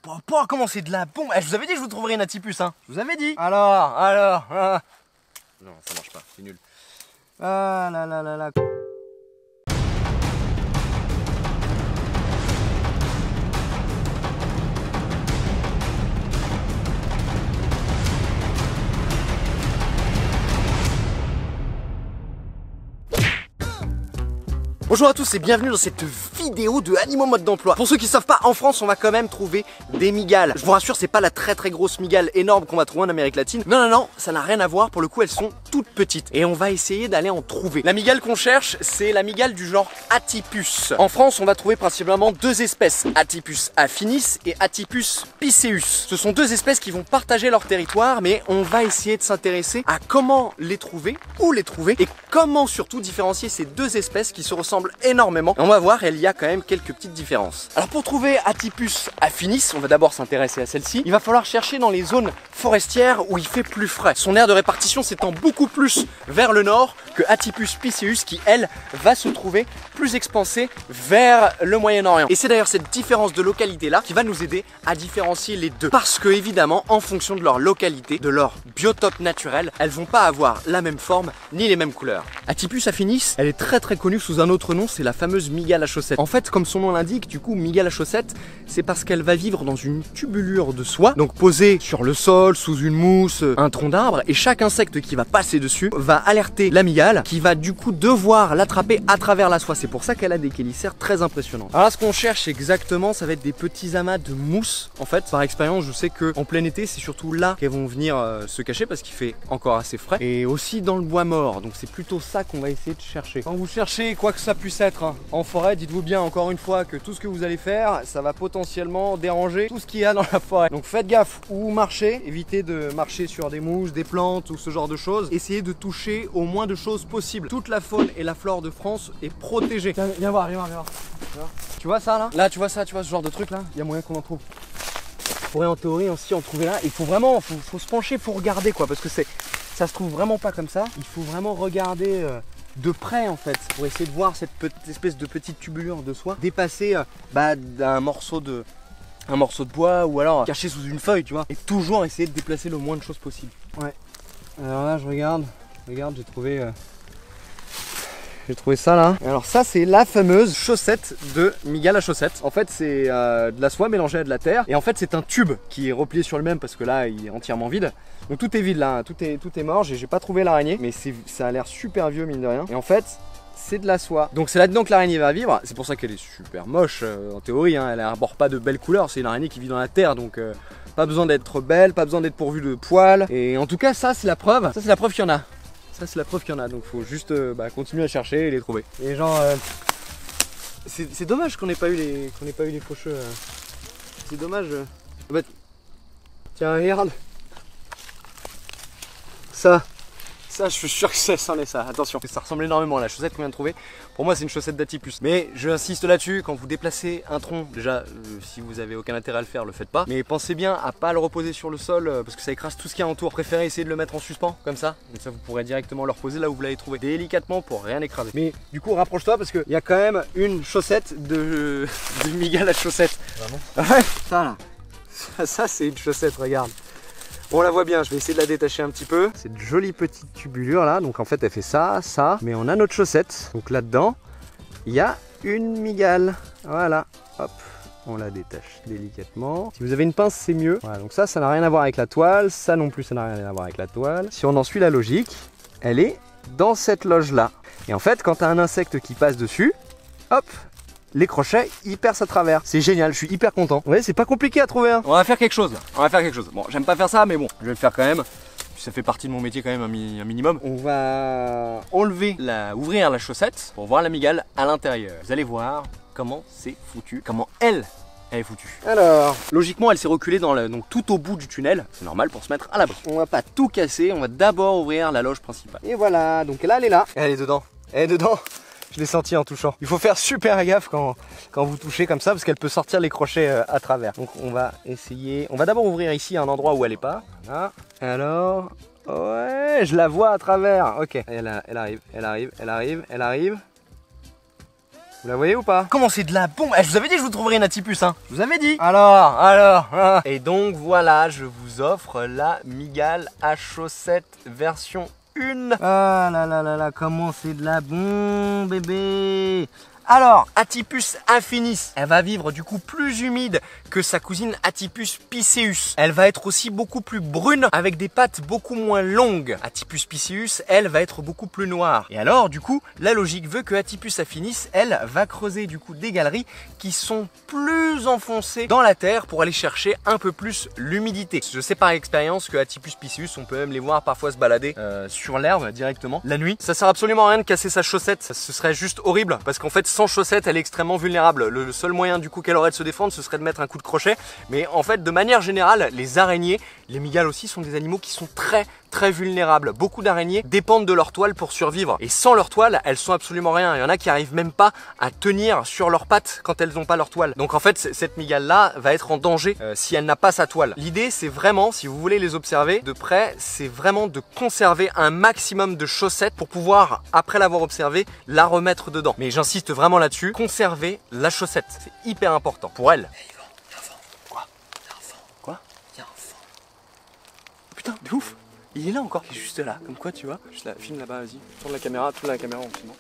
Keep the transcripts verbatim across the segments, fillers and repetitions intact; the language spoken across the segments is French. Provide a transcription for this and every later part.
Pouah, pouah, comment c'est de la bombe. Eh, je vous avais dit que je vous trouverais une Atipus, hein. Je vous avais dit. Alors, alors. Ah. Non, ça marche pas, c'est nul. Ah là là là là. Bonjour à tous et bienvenue dans cette vidéo de Animaux mode d'emploi. Pour ceux qui ne savent pas, en France on va quand même trouver des migales. Je vous rassure, c'est pas la très très grosse migale énorme qu'on va trouver en Amérique latine. Non non non, ça n'a rien à voir, pour le coup elles sont toutes petites. Et on va essayer d'aller en trouver. La migale qu'on cherche, c'est la migale du genre Atipus. En France on va trouver principalement deux espèces, Atipus affinis et Atipus pisceus. Ce sont deux espèces qui vont partager leur territoire, mais on va essayer de s'intéresser à comment les trouver, où les trouver et comment surtout différencier ces deux espèces qui se ressemblent énormément. Et on va voir, il y a quand même quelques petites différences. Alors pour trouver Atipus affinis, on va d'abord s'intéresser à celle-ci. Il va falloir chercher dans les zones forestières où il fait plus frais. Son aire de répartition s'étend beaucoup plus vers le nord que Atipus pisceus qui, elle, va se trouver plus expansée vers le Moyen-Orient. Et c'est d'ailleurs cette différence de localité-là qui va nous aider à différencier les deux. Parce que évidemment, en fonction de leur localité, de leur biotope naturel, elles vont pas avoir la même forme ni les mêmes couleurs. Atipus affinis, elle est très très connue sous un autre nom, c'est la fameuse migale à chaussettes. En fait, comme son nom l'indique, du coup, migale à chaussettes, c'est parce qu'elle va vivre dans une tubulure de soie, donc posée sur le sol, sous une mousse, un tronc d'arbre, et chaque insecte qui va passer dessus va alerter la migale, qui va du coup devoir l'attraper à travers la soie. C'est pour ça qu'elle a des chélicères très impressionnants. Alors là, ce qu'on cherche exactement, ça va être des petits amas de mousse. En fait, par expérience, je sais que en plein été, c'est surtout là qu'elles vont venir euh, se cacher parce qu'il fait encore assez frais, et aussi dans le bois mort. Donc c'est plutôt ça qu'on va essayer de chercher. Quand vous cherchez quoi que ça puisse être hein, en forêt, dites-vous bien encore une fois que tout ce que vous allez faire, ça va potentiellement déranger tout ce qu'il y a dans la forêt. Donc faites gaffe où marchez, évitez de marcher sur des mouches, des plantes ou ce genre de choses. Essayez de toucher au moins de choses possibles. Toute la faune et la flore de France est protégée. Viens, viens voir, viens voir, viens voir. Viens voir. Tu vois ça là? Là tu vois ça, tu vois ce genre de truc là? Il y a moyen qu'on en trouve. On pourrait en théorie aussi en trouver là. Il faut vraiment, faut, faut se pencher, faut regarder quoi, parce que c'est, ça se trouve vraiment pas comme ça. Il faut vraiment regarder euh, de près en fait, pour essayer de voir cette petite espèce de petite tubulure de soie dépasser euh, bah, d'un morceau de, un morceau de bois ou alors caché sous une feuille, tu vois. Et toujours essayer de déplacer le moins de choses possible. Ouais. Alors là je regarde, regarde, j'ai trouvé. Euh... J'ai trouvé ça là. Et alors ça c'est la fameuse chaussette de migale à chaussettes. En fait c'est euh, de la soie mélangée à de la terre. Et en fait c'est un tube qui est replié sur lui-même parce que là il est entièrement vide. Donc tout est vide là, tout est, tout est mort. J'ai pas trouvé l'araignée, mais ça a l'air super vieux mine de rien. Et en fait c'est de la soie. Donc c'est là-dedans que l'araignée va vivre. C'est pour ça qu'elle est super moche euh, en théorie. Hein. Elle n'arbore pas de belles couleurs. C'est une araignée qui vit dans la terre. Donc euh, pas besoin d'être belle, pas besoin d'être pourvue de poils. Et en tout cas ça c'est la preuve. Ça c'est la preuve qu'il y en a. Ça c'est la preuve qu'il y en a, donc faut juste euh, bah, continuer à chercher et les trouver. Et genre, euh, c'est dommage qu'on n'ait pas eu les, qu'on n'ait pas eu les faucheux. Euh. C'est dommage. Euh. Bah, tiens regarde. Ça. Ça, je suis sûr que ça c'en est ça, attention. Ça ressemble énormément à la chaussette qu'on vient de trouver. Pour moi, c'est une chaussette d'Atipus. Mais je insiste là-dessus, quand vous déplacez un tronc, déjà, euh, si vous avez aucun intérêt à le faire, le faites pas. Mais pensez bien à pas le reposer sur le sol, euh, parce que ça écrase tout ce qu'il y a autour. Préférez essayer de le mettre en suspens, comme ça. Donc ça, vous pourrez directement le reposer là où vous l'avez trouvé, délicatement pour rien écraser. Mais du coup, rapproche-toi, parce qu'il y a quand même une chaussette de, de migale à chaussettes. Vraiment? Ouais, ça là. Ça, ça c'est une chaussette, regarde. Bon, on la voit bien, je vais essayer de la détacher un petit peu. Cette jolie petite tubulure là, donc en fait elle fait ça, ça, mais on a notre chaussette. Donc là-dedans, il y a une migale. Voilà, hop, on la détache délicatement. Si vous avez une pince, c'est mieux. Voilà, donc ça, ça n'a rien à voir avec la toile, ça non plus, ça n'a rien à voir avec la toile. Si on en suit la logique, elle est dans cette loge là. Et en fait, quand tu as un insecte qui passe dessus, hop, les crochets, ils percent à travers. C'est génial, je suis hyper content. Ouais, c'est pas compliqué à trouver. Hein. On va faire quelque chose. On va faire quelque chose. Bon, j'aime pas faire ça, mais bon, je vais le faire quand même. Ça fait partie de mon métier quand même un, mi un minimum. On va enlever, la, ouvrir la chaussette pour voir la migale à l'intérieur. Vous allez voir comment c'est foutu, comment elle, elle est foutue. Alors, logiquement, elle s'est reculée dans le, donc tout au bout du tunnel. C'est normal pour se mettre à l'abri. On va pas tout casser. On va d'abord ouvrir la loge principale. Et voilà. Donc là, elle est là. Elle est dedans. Elle est dedans. Je l'ai senti en touchant. Il faut faire super gaffe quand, quand vous touchez comme ça parce qu'elle peut sortir les crochets euh, à travers. Donc on va essayer. On va d'abord ouvrir ici un endroit où elle est pas. Voilà. Alors, ouais, je la vois à travers. Ok. Elle, a, elle arrive, elle arrive, elle arrive, elle arrive. Vous la voyez ou pas? Comment c'est de la bombe? Eh, je vous avais dit que je vous trouverais une Atypus, hein. Je vous avais dit. Alors, alors. Hein. Et donc voilà, je vous offre la Mygale à chaussettes version un. Ah là là là là, comment c'est de la bombe, bébé. Alors, Atypus affinis, elle va vivre du coup plus humide que sa cousine Atypus pisceus. Elle va être aussi beaucoup plus brune avec des pattes beaucoup moins longues. Atypus pisceus, elle va être beaucoup plus noire. Et alors, du coup, la logique veut que Atypus affinis, elle va creuser du coup des galeries qui sont plus enfoncées dans la terre pour aller chercher un peu plus l'humidité. Je sais par expérience que Atypus pisceus, on peut même les voir parfois se balader euh, sur l'herbe directement la nuit. Ça sert absolument à rien de casser sa chaussette, ça, ce serait juste horrible parce qu'en fait, sans chaussette, elle est extrêmement vulnérable. Le seul moyen du coup qu'elle aurait de se défendre, ce serait de mettre un coup de crochet. Mais en fait, de manière générale, les araignées, les mygales aussi, sont des animaux qui sont très très vulnérables. Beaucoup d'araignées dépendent de leur toile pour survivre. Et sans leur toile, elles sont absolument rien. Il y en a qui arrivent même pas à tenir sur leurs pattes quand elles n'ont pas leur toile. Donc en fait, cette mygale-là va être en danger euh, si elle n'a pas sa toile. L'idée, c'est vraiment, si vous voulez les observer de près, c'est vraiment de conserver un maximum de chaussettes pour pouvoir, après l'avoir observée, la remettre dedans. Mais j'insiste vraiment là-dessus, conserver la chaussette. C'est hyper important pour elle. Hey, Yvan, y'a un vent. Quoi? Y'a un vent. Quoi? Y'a un vent. Oh, putain, de ouf. Il est là encore, il est juste là, comme quoi tu vois. Juste là, filme là-bas, vas-y. Tourne la caméra, tourne la caméra en filmant.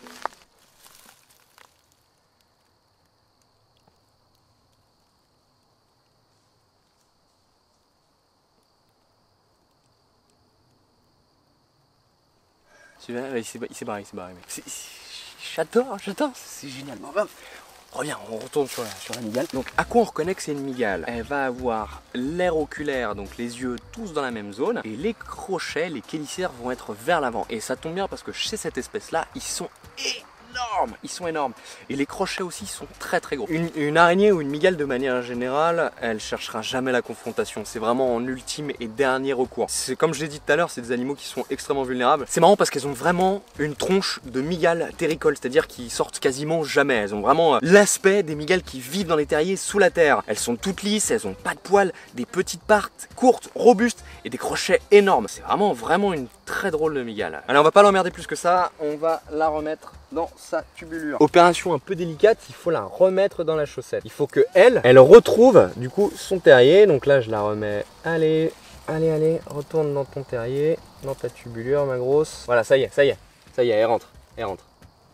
Tu vois, il s'est barré, il s'est barré, il s'est barré. J'adore, j'adore, c'est génial. Bon, bah, reviens, on retourne sur la, sur la mygale. Donc, à quoi on reconnaît que c'est une mygale? Elle va avoir l'aire oculaire, donc les yeux tous dans la même zone, et les crochets, les chélicères vont être vers l'avant. Et ça tombe bien parce que chez cette espèce-là, ils sont énormes, ils sont énormes. Et les crochets aussi sont très très gros. Une, une araignée ou une mygale de manière générale, elle cherchera jamais la confrontation. C'est vraiment en ultime et dernier recours. C'est comme je l'ai dit tout à l'heure, c'est des animaux qui sont extrêmement vulnérables. C'est marrant parce qu'elles ont vraiment une tronche de mygale terricole, c'est-à-dire qu'ils sortent quasiment jamais. Elles ont vraiment l'aspect des mygales qui vivent dans les terriers sous la terre. Elles sont toutes lisses, elles ont pas de poils, des petites pattes courtes, robustes et des crochets énormes. C'est vraiment vraiment une très drôle de mygale. Allez, on va pas l'emmerder plus que ça, on va la remettre dans sa tubulure. Opération un peu délicate, il faut la remettre dans la chaussette. Il faut que elle, elle retrouve du coup son terrier. Donc là je la remets, allez, allez, allez, retourne dans ton terrier, dans ta tubulure ma grosse. Voilà, ça y est, ça y est, ça y est, elle rentre, elle rentre.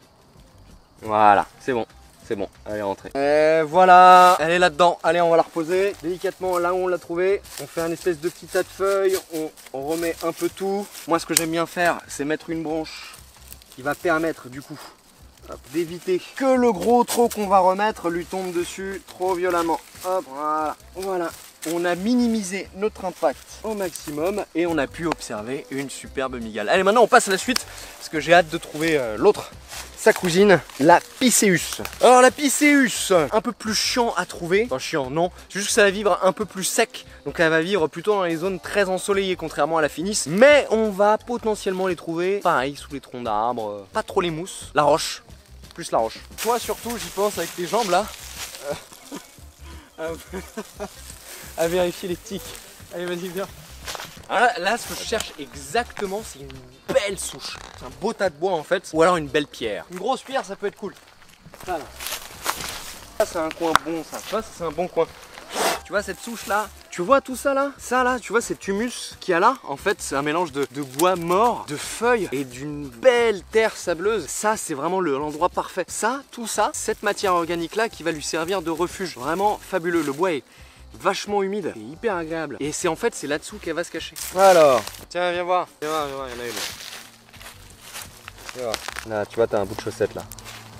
Voilà, c'est bon. C'est bon, elle est rentrée. Et voilà, elle est là-dedans. Allez, on va la reposer délicatement là où on l'a trouvée. On fait un espèce de petit tas de feuilles, on, on remet un peu tout. Moi, ce que j'aime bien faire, c'est mettre une branche qui va permettre du coup d'éviter que le gros trot qu'on va remettre lui tombe dessus trop violemment. Hop, voilà, voilà. On a minimisé notre impact au maximum et on a pu observer une superbe mygale. Allez, maintenant on passe à la suite parce que j'ai hâte de trouver euh, l'autre, sa cousine, la pisceus. Alors la pisceus, un peu plus chiant à trouver. Enfin chiant, non, c'est juste que ça va vivre un peu plus sec. Donc elle va vivre plutôt dans les zones très ensoleillées contrairement à la finis. Mais on va potentiellement les trouver pareil sous les troncs d'arbres, pas trop les mousses. La roche, plus la roche. Toi surtout j'y pense avec tes jambes là. Euh... à vérifier les tiques. Allez, vas-y, viens. Alors là, là, ce que je cherche exactement, c'est une belle souche. C'est un beau tas de bois en fait, ou alors une belle pierre. Une grosse pierre, ça peut être cool. Ça là. Ça, c'est un coin bon, ça. Tu vois, c'est un bon coin. Tu vois cette souche là, tu vois tout ça là, ça là, tu vois cet humus qu'il y a là, en fait c'est un mélange de, de bois mort, de feuilles et d'une belle terre sableuse. Ça c'est vraiment l'endroit parfait. Ça, tout ça, cette matière organique là qui va lui servir de refuge. Vraiment fabuleux, le bois est vachement humide et hyper agréable. Et c'est en fait c'est là-dessous qu'elle va se cacher. Alors, tiens viens voir, viens voir, viens voir, il y en a une. Viens voir. Là tu vois t'as un bout de chaussette là.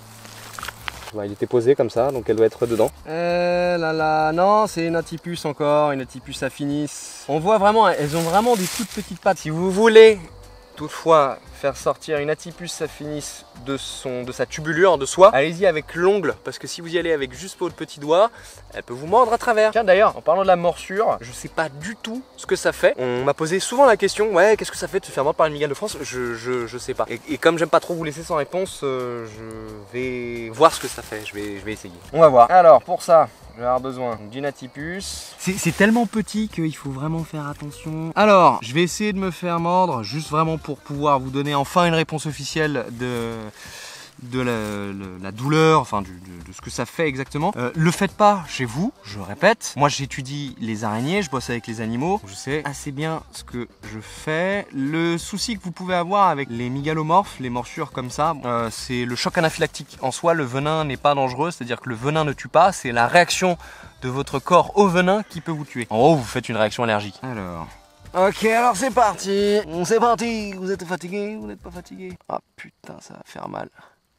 Il était posé comme ça, donc elle doit être dedans. Euh là là, non, c'est une Atypus encore, une Atypus affinis. On voit vraiment, elles ont vraiment des toutes petites pattes. Si vous voulez toutefois faire sortir une Atypus affinis de, son, de sa tubulure de soie, allez-y avec l'ongle, parce que si vous y allez avec juste votre petit doigt, elle peut vous mordre à travers. Tiens d'ailleurs, en parlant de la morsure, je sais pas du tout ce que ça fait. On m'a posé souvent la question, ouais, qu'est-ce que ça fait de se faire mordre par une mygale de France? Je, je, je sais pas. Et, et comme j'aime pas trop vous laisser sans réponse, euh, je vais voir ce que ça fait, je vais, je vais essayer. On va voir. Alors, pour ça, je vais avoir besoin d'une Atypus. C'est tellement petit qu'il faut vraiment faire attention. Alors, je vais essayer de me faire mordre, juste vraiment pour pouvoir vous donner enfin une réponse officielle de, de la, la, la douleur, enfin du, de, de ce que ça fait exactement. Euh, le faites pas chez vous, je répète. Moi j'étudie les araignées, je bosse avec les animaux, je sais assez bien ce que je fais. Le souci que vous pouvez avoir avec les mégalomorphes, les morsures comme ça, euh, c'est le choc anaphylactique. En soi, le venin n'est pas dangereux, c'est-à-dire que le venin ne tue pas, c'est la réaction de votre corps au venin qui peut vous tuer. En haut, vous faites une réaction allergique. Alors... Ok, alors c'est parti. C'est parti. Vous êtes fatigué? Vous n'êtes pas fatigué? Ah putain, ça va faire mal.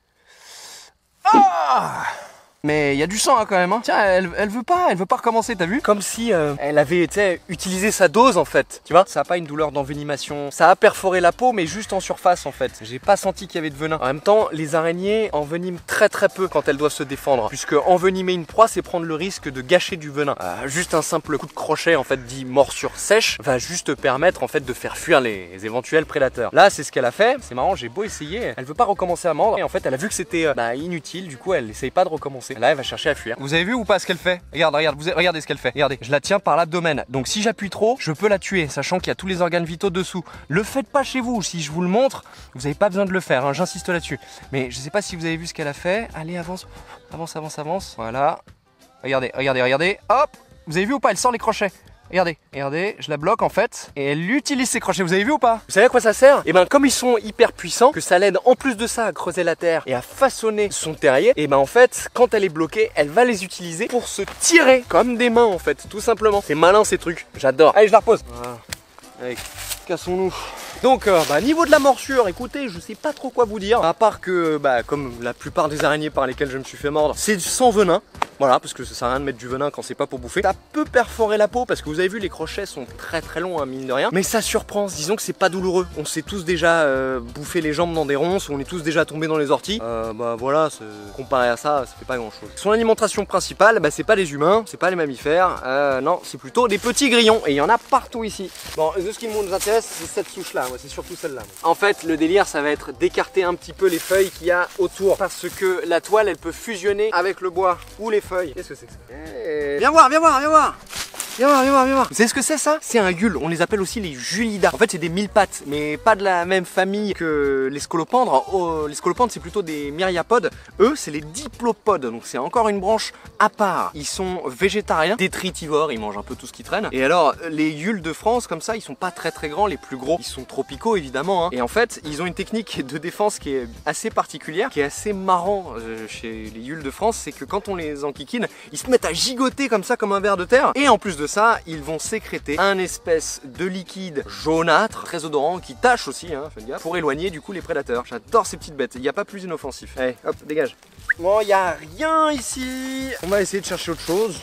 Ah! Mais il y a du sang hein, quand même hein. Tiens, elle, elle veut pas, elle veut pas recommencer, t'as vu? Comme si euh, elle avait utilisé sa dose en fait, tu vois? Ça a pas une douleur d'envenimation, ça a perforé la peau mais juste en surface en fait. J'ai pas senti qu'il y avait de venin. En même temps, les araignées enveniment très très peu quand elles doivent se défendre. Puisque envenimer une proie, c'est prendre le risque de gâcher du venin. Euh, juste un simple coup de crochet en fait dit morsure sèche va juste permettre en fait de faire fuir les, les éventuels prédateurs. Là, c'est ce qu'elle a fait. C'est marrant, j'ai beau essayer, elle veut pas recommencer à mordre. Et en fait, elle a vu que c'était euh, bah, inutile, du coup elle essaye pas de recommencer. Là, elle va chercher à fuir. Vous avez vu ou pas ce qu'elle fait? Regarde, regarde, vous avez, regardez ce qu'elle fait. Regardez, je la tiens par l'abdomen. Donc si j'appuie trop, je peux la tuer, sachant qu'il y a tous les organes vitaux dessous. Le faites pas chez vous. Si je vous le montre, vous n'avez pas besoin de le faire. Hein, j'insiste là-dessus. Mais je sais pas si vous avez vu ce qu'elle a fait. Allez, avance, avance, avance, avance. Voilà. Regardez, regardez, regardez. Hop. Vous avez vu ou pas? Elle sort les crochets. Regardez, regardez, je la bloque en fait et elle utilise ses crochets, vous avez vu ou pas? Vous savez à quoi ça sert? Et ben comme ils sont hyper puissants, que ça l'aide en plus de ça à creuser la terre et à façonner son terrier, et ben en fait quand elle est bloquée, elle va les utiliser pour se tirer comme des mains en fait, tout simplement. C'est malin ces trucs, j'adore. Allez je la repose. Voilà. Allez, cassons-nous. Donc euh, bah, niveau de la morsure, écoutez, je sais pas trop quoi vous dire, à part que bah, comme la plupart des araignées par lesquelles je me suis fait mordre, c'est sans venin. Voilà, parce que ça sert à rien de mettre du venin quand c'est pas pour bouffer. Ça peut perforer la peau parce que vous avez vu, les crochets sont très très longs, hein, mine de rien. Mais ça surprend, disons que c'est pas douloureux. On s'est tous déjà euh, bouffé les jambes dans des ronces, on est tous déjà tombés dans les orties. Euh, bah voilà, comparé à ça, ça fait pas grand chose. Son alimentation principale, bah, c'est pas les humains, c'est pas les mammifères, euh, non, c'est plutôt des petits grillons. Et il y en a partout ici. Bon, de ce qui nous intéresse, c'est cette souche-là, c'est surtout celle-là. En fait, le délire, ça va être d'écarter un petit peu les feuilles qu'il y a autour. Parce que la toile, elle peut fusionner avec le bois ou les feuilles. Qu'est-ce que c'est que ça? Hey. Viens voir, viens voir, viens voir. Viens voir, viens voir, viens voir. Vous savez ce que c'est ça? C'est un gule, on les appelle aussi les julidas. En fait c'est des mille pattes, mais pas de la même famille que les scolopendres. Oh, les scolopendres c'est plutôt des myriapodes. Eux c'est les diplopodes, donc c'est encore une branche à part. Ils sont végétariens, détritivores, ils mangent un peu tout ce qui traîne. Et alors les gules de France comme ça, ils sont pas très très grands, les plus gros, ils sont tropicaux évidemment hein. Et en fait ils ont une technique de défense qui est assez particulière, qui est assez marrant euh, chez les gules de France, c'est que quand on les enquiquine, ils se mettent à gigoter comme ça comme un ver de terre. Et en plus de ça, ils vont sécréter un espèce de liquide jaunâtre, très odorant, qui tâche aussi, hein, faites gaffe, pour éloigner du coup les prédateurs. J'adore ces petites bêtes, il n'y a pas plus inoffensif. Allez, hop, dégage. Bon, il n'y a rien ici. On va essayer de chercher autre chose.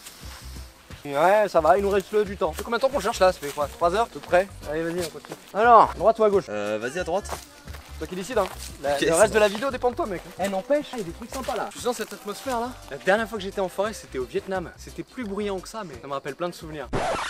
Ouais, ça va, il nous reste du temps. Ça fait combien de temps qu'on cherche là? Ça fait quoi, trois heures à peu près? Allez, vas-y, on continue. Alors, droite ou à gauche? Euh, vas-y à droite. Toi qui décide hein. La, okay, le reste de la vidéo dépend de toi mec. Eh n'empêche, il y a des trucs sympas là. Tu sens cette atmosphère là? La dernière fois que j'étais en forêt c'était au Vietnam. C'était plus bruyant que ça mais ça me rappelle plein de souvenirs.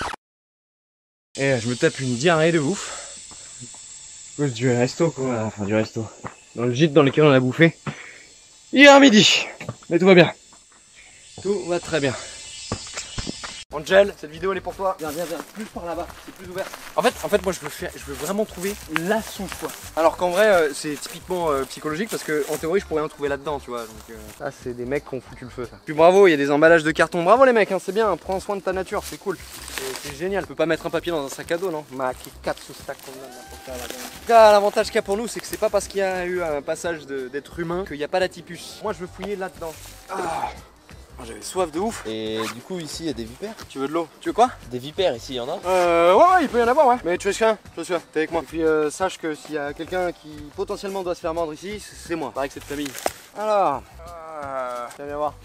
Et je me tape une diarrhée de ouf. À cause du resto quoi, enfin du resto. Dans le gîte dans lequel on a bouffé hier midi. Mais tout va bien. Tout va très bien. Angel, cette vidéo elle est pour toi. Viens, viens, viens. Plus par là-bas, c'est plus ouvert. En fait, en fait, moi je veux faire, je veux vraiment trouver la souche quoi. Alors qu'en vrai, euh, c'est typiquement euh, psychologique parce que en théorie, je pourrais en trouver là-dedans, tu vois. Donc euh, ça, c'est des mecs qui ont foutu le feu. Ça. Puis bravo, il y a des emballages de carton. Bravo les mecs, hein, c'est bien. Prends soin de ta nature, c'est cool. C'est génial. Tu peux pas mettre un papier dans un sac à dos, non? Ma qui quatre sous stack comme ça. L'avantage qu'il y a pour nous, c'est que c'est pas parce qu'il y a eu un passage d'être humain qu'il n'y a pas d'atypus. Moi, je veux fouiller là-dedans. Ah. J'avais soif de ouf. Et du coup ici il y a des vipères. Tu veux de l'eau? Tu veux quoi? Des vipères ici, il y en a? Euh ouais, ouais il peut y en avoir ouais. Mais tu risques rien, je suis là, t'es avec moi. Et puis euh, sache que s'il y a quelqu'un qui potentiellement doit se faire mordre ici, c'est moi, pareil que cette famille. Alors, euh, viens viens voir.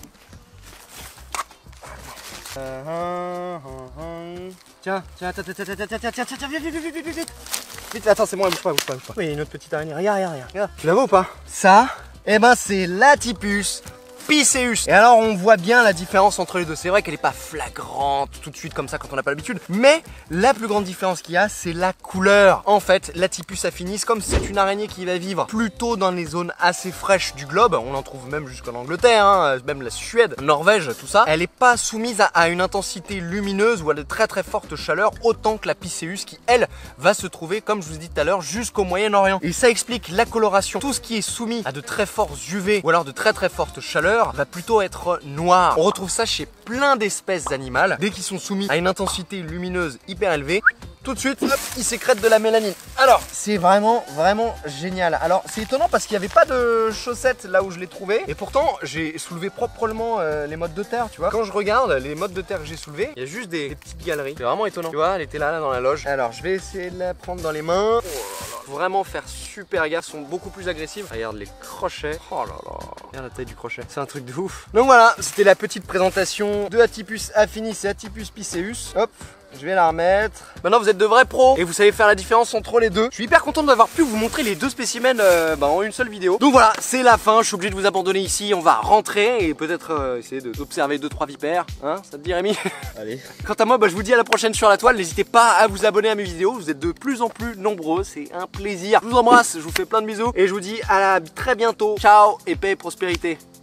Euh, tiens, tiens, tiens, tiens, tiens, tiens, tiens, tiens, tiens, tiens, vite, vite, vite, vite, vite. Vite, attends, c'est moi, bouge pas, bouge pas, bouge pas. Oui, il y a une autre petite araignée, regarde, regarde, regarde. Tu la vois ou pas? Ça, eh ben c'est l'atypus Pisceus. Et alors on voit bien la différence entre les deux. C'est vrai qu'elle est pas flagrante tout de suite comme ça quand on n'a pas l'habitude, mais la plus grande différence qu'il y a, c'est la couleur. En fait, l'Atypus affinis, comme c'est une araignée qui va vivre plutôt dans les zones assez fraîches du globe, on en trouve même jusqu'en Angleterre, hein, même la Suède, Norvège, tout ça, elle n'est pas soumise à, à une intensité lumineuse ou à de très très fortes chaleurs autant que la Pisceus qui, elle, va se trouver, comme je vous ai dit tout à l'heure, jusqu'au Moyen-Orient. Et ça explique la coloration. Tout ce qui est soumis à de très fortes U V ou alors de très très fortes chaleurs va plutôt être noir. On retrouve ça chez plein d'espèces animales. Dès qu'ils sont soumis à une intensité lumineuse hyper élevée, tout de suite, hop, ils sécrètent de la mélanine. Alors, c'est vraiment, vraiment génial. Alors, c'est étonnant parce qu'il n'y avait pas de chaussettes là où je l'ai trouvé. Et pourtant, j'ai soulevé proprement euh, les mottes de terre, tu vois. Quand je regarde les mottes de terre que j'ai soulevées, il y a juste des, des petites galeries. C'est vraiment étonnant. Tu vois, elle était là, là, dans la loge. Alors, je vais essayer de la prendre dans les mains. Oh là là. Faut vraiment faire super gaffe, elles sont beaucoup plus agressives. Regarde les crochets. Oh là là. Regarde la taille du crochet. C'est un truc de ouf. Donc voilà, c'était la petite présentation de Atypus affinis et Atypus pisceus. Hop. Je vais la remettre. Maintenant vous êtes de vrais pros et vous savez faire la différence entre les deux. Je suis hyper content d'avoir pu vous montrer les deux spécimens euh, bah, en une seule vidéo. Donc voilà, c'est la fin. Je suis obligé de vous abandonner ici. On va rentrer et peut-être euh, essayer d'observer deux trois vipères. Hein, ça te dit Rémi? Allez. Quant à moi, bah, je vous dis à la prochaine sur la toile. N'hésitez pas à vous abonner à mes vidéos. Vous êtes de plus en plus nombreux. C'est un plaisir. Je vous embrasse. Je vous fais plein de bisous et je vous dis à la très bientôt. Ciao et paix et prospérité.